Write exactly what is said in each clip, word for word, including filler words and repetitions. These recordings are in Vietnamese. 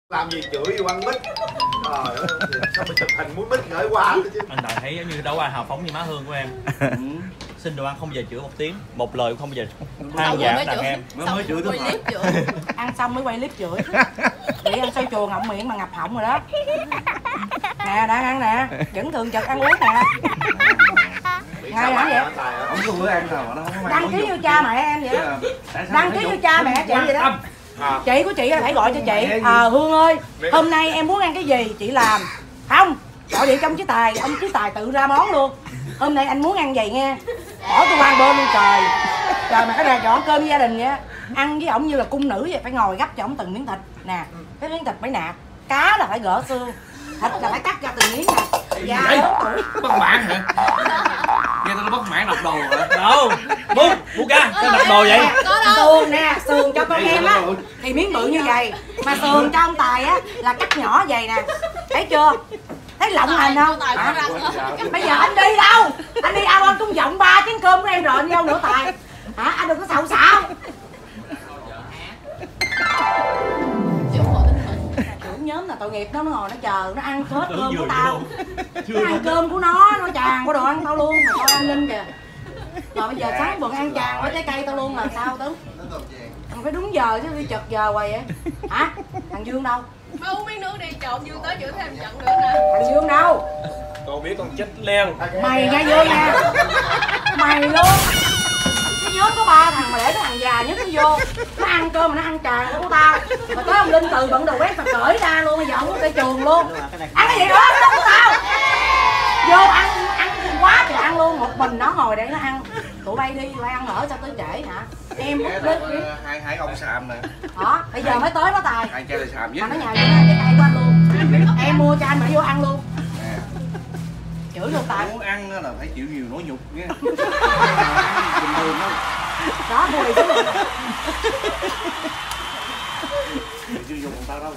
Làm gì chửi vô ăn mít. Trời ơi, sao mà chụp hình muốn mít gửi qua chứ. Anh Tài thấy giống như đâu ai hào phóng như má Hương của em. Xin đồ ăn không bao giờ chửi một tiếng, một lời cũng không bao giờ than vãn đàn em. Mới mới chửi tôi hả? Ăn xong mới quay clip chửi. Chị ăn xôi chùa ngậm miệng mà ngập họng rồi đó. Nè, đang ăn nè, vẫn thường trực ăn uống nè. Ngay hả vậy? Không có bữa ăn nào mà nó không có Đăng ký như cha mẹ em vậy đó. Đăng ký như cha mẹ chị vậy đó. À. Chị của chị phải gọi cho chị. Ờ à, Hương ơi, hôm nay em muốn ăn cái gì chị làm. Không, gọi điện cho ông Chí Tài, ông Chí Tài tự ra món luôn. Hôm nay anh muốn ăn gì nghe, bỏ tôi qua bên luôn trời. Trời mà cái này dọn cơm gia đình vậy, ăn với ổng như là cung nữ vậy, phải ngồi gấp cho ổng từng miếng thịt nè. Cái miếng thịt phải nạc, cá là phải gỡ xương, thịt là phải cắt ra từng miếng nè. Da lớn tuổi. Bất mãn hả? Nghe tôi nó bất mãn đọc đồ hả? Đâu, Bút, Bút ca, sao đọc đồ vậy? Sườn nè, sườn cho con em á thì miếng bự như vậy, mà sườn cho ông Tài á là cắt nhỏ vậy nè, thấy chưa? Thấy lộng hành không? Hả? Bây giờ anh đi đâu? Anh đi đâu? Anh cũng giọng ba chén cơm của em rồi, anh đi đâu nữa Tài? Hả? Anh đừng có xạo xạo. Trưởng nhóm là tội nghiệp đó, nó ngồi nó chờ, nó ăn hết cơm của tao. Nó ăn cơm của nó, nó tràn của đồ ăn tao luôn, mà coi an ninh kìa. Rồi bây giờ sáng bữa ăn tràn với trái cây tao luôn là sao Tuấn? Mình phải đúng giờ chứ đi chật giờ hoài vậy. Hả? Thằng Dương đâu? Mới uống miếng nước đi, trộn Dương tới chữa thêm trận nữa nè. Thằng Dương đâu? Con biết con chết len. Mày nha Dương nha. Mày luôn. Cái nhóm có ba thằng mà để cái thằng già nhất nó vô. Nó ăn cơm mà nó ăn tràn của tao. Mà tới ông Linh từ bận đồ quét mà cởi ra luôn, bây giờ không có cây trường luôn. Ăn cái gì đó nó của tao. Vô ăn ăn quá thì ăn luôn, một mình nó ngồi để nó ăn. Tụi bay đi, tụi bay ăn ở sao tới trễ hả? Em bút lít đi. Hai hai ông xàm nè. Đó, bây giờ mới tới đó Tài. Hai chai là xàm nhất. Mà nó nhào vô cái tay của anh luôn. Em mua cho anh mà vô ăn luôn. Chửi được Tài. Muốn ăn là phải chịu nhiều nỗi nhục nha. Bình thường đó. Đó, mua đi xuống. Chưa dùng con tao đâu.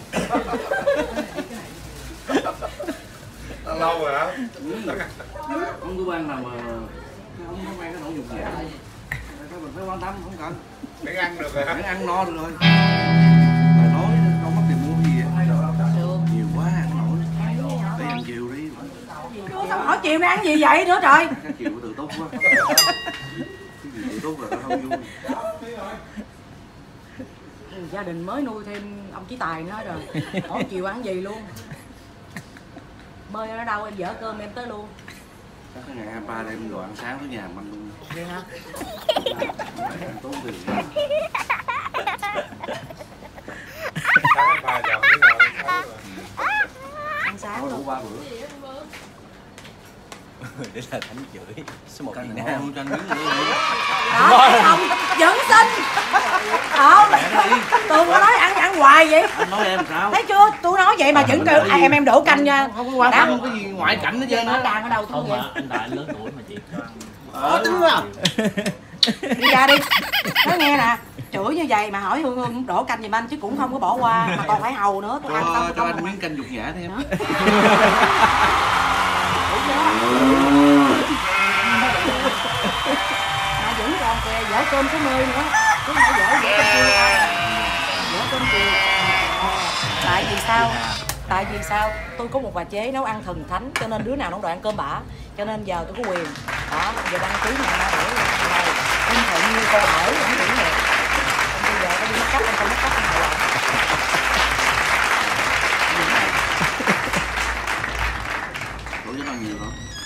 Lâu rồi hả? Không có ban nào mà không có ban cái nỗi nhục gì. Mình phải quan tâm, không cần. Miễn ăn được rồi hả? Miễn ăn no được rồi. Rồi nói đâu mất tiền mua gì vậy? Nhiều quá ăn nổi. Để ăn chiều đi. Sao hỏi chiều nay ăn gì vậy nữa trời? Cái chiều tự tốt quá. Cái gì tự tốt là tao không vui. Gia đình mới nuôi thêm ông Chí Tài nữa rồi. Hỏi chiều ăn gì luôn. Bơi ở đâu em dỡ cơm em tới luôn. Chắc cái ngày hai mươi ba đem đồ ăn sáng tới nhà mình luôn. Vậy hả? Ăn tốn tiền. Sáng ba giờ mới rồi. Ăn sáng luôn. Ba bữa. Để là thánh chửi số một Việt Nam. Nam. Cho anh miếng nữa. Đó, thấy không? Vẫn xin. Đó, Tường có nói ăn ăn hoài vậy. Anh nói em sao? Thấy chưa? Tôi nói vậy mà vẫn kêu à, em em đổ canh nha. Không có quan tâm không có gì ngoại cảnh hết trơn Nó á. đàn ở đâu tôi Không vậy? mà anh Tài lớn tuổi mà chị cho ăn. Ờ tính à. Đi ra đi. Nói nghe nè, chửi như vậy mà hỏi Hương Hương đổ canh giùm anh chứ cũng không có bỏ qua mà còn phải hầu nữa. Tôi ăn Cho, xong cho không anh miếng canh dục nhã thêm. Mà vẫn còn kìa, dở cơm số mươi nữa. Chứ không phải dở dở cơm chiều thôi. Dở cơm chiều. Tại vì sao? Tại vì sao? Tôi có một bà chế nấu ăn thần thánh cho nên đứa nào cũng đòi ăn cơm bả. Cho nên giờ tôi có quyền. Đó, giờ đăng ký nhà ba để này. Em thuận như cô ở, không chuyển đẹp. Bây giờ tôi đi mất cấp, em không mất cấp nào rồi. Đủ cho nó nhiều không?